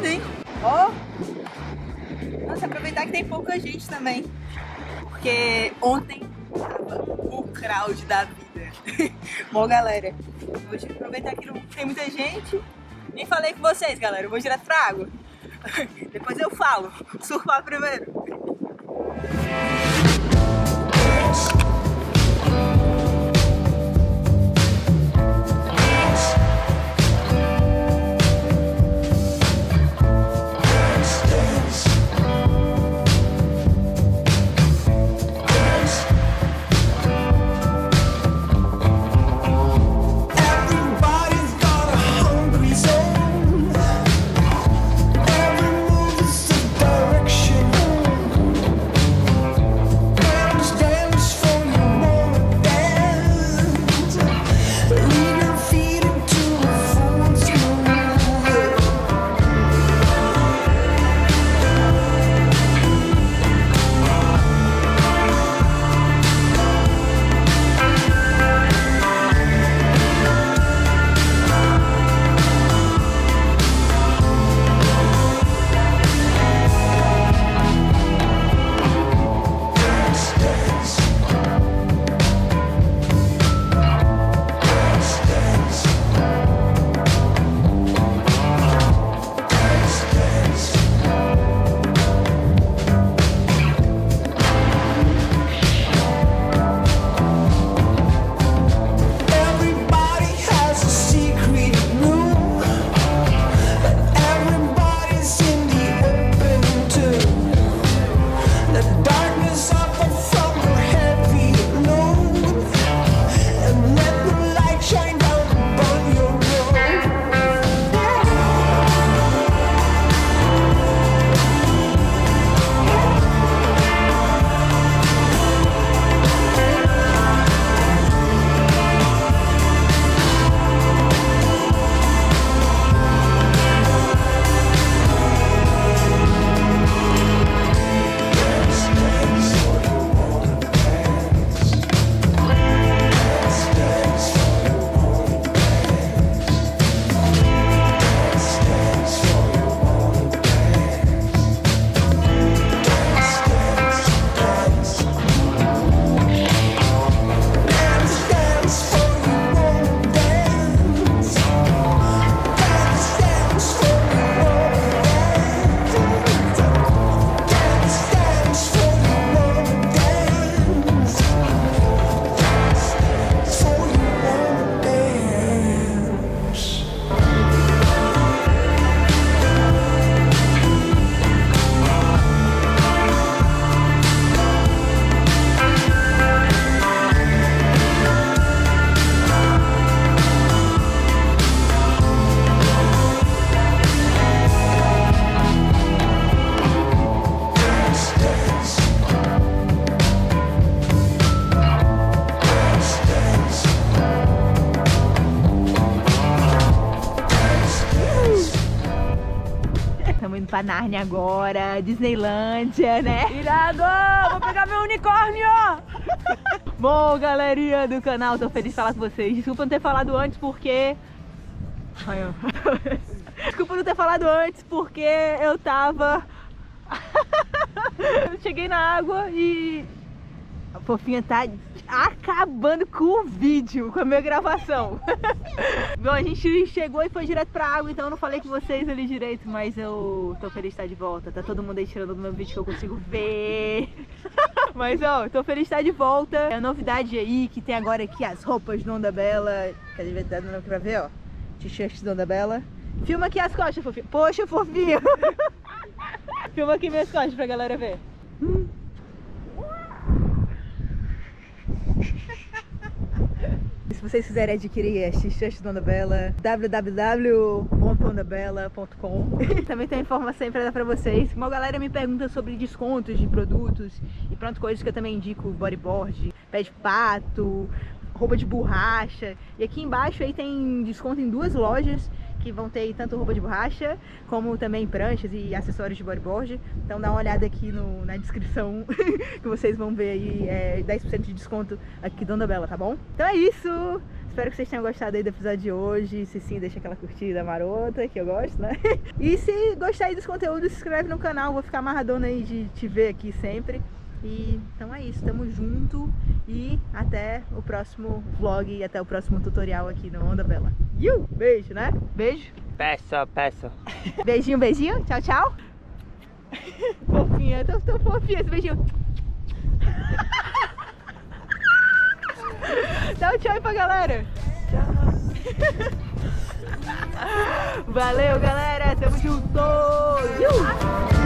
lindo, hein? Ó! Nossa, aproveitar que tem pouca gente também. Porque ontem tava o crowd da vida. Bom, galera, vou aproveitar que não tem muita gente. Nem falei com vocês, galera. Eu vou direto pra água. Depois eu falo. Surfar primeiro. Estamos indo pra Nárnia agora, Disneylândia, né? Irado! Vou pegar meu unicórnio! Bom, galerinha do canal, tô feliz de falar com vocês. Desculpa não ter falado antes porque... Desculpa não ter falado antes porque eu tava... Eu cheguei na água e... A fofinha tá acabando com o vídeo, com a minha gravação. Bom, a gente chegou e foi direto pra água, então eu não falei com vocês ali direito, mas eu tô feliz de estar de volta. Tá todo mundo aí tirando do meu vídeo que eu consigo ver. Mas ó, tô feliz de estar de volta. É a novidade aí que tem agora aqui as roupas do Onda Bela. Cadê? Tá dando aqui pra ver, ó. T-shirt do Onda Bela. Filma aqui as costas, fofinha. Poxa, fofinha. Filma aqui minhas costas pra galera ver. Se vocês quiserem adquirir a t-shirt do Onda Bela, www.ondabela.com. Também tem informação pra dar pra vocês. Uma galera me pergunta sobre descontos de produtos e pronto, coisas que eu também indico: bodyboard, pé de pato, roupa de borracha. E aqui embaixo aí tem desconto em 2 lojas que vão ter tanto roupa de borracha como também pranchas e acessórios de bodyboard. Então dá uma olhada aqui na descrição que vocês vão ver aí 10% de desconto aqui do Onda Bela, tá bom? Então é isso! Espero que vocês tenham gostado aí do episódio de hoje. Se sim, deixa aquela curtida marota, que eu gosto, né? E se gostar aí dos conteúdos, se inscreve no canal. Vou ficar amarradona aí de te ver aqui sempre. E então é isso, tamo junto. E até o próximo vlog e até o próximo tutorial aqui no Onda Vela. Beijo, né? Beijo. Peço. Beijinho, beijinho. Tchau, tchau. Fofinha, tão fofinha esse beijinho. Dá um tchau aí pra galera. Valeu, galera. Tamo junto.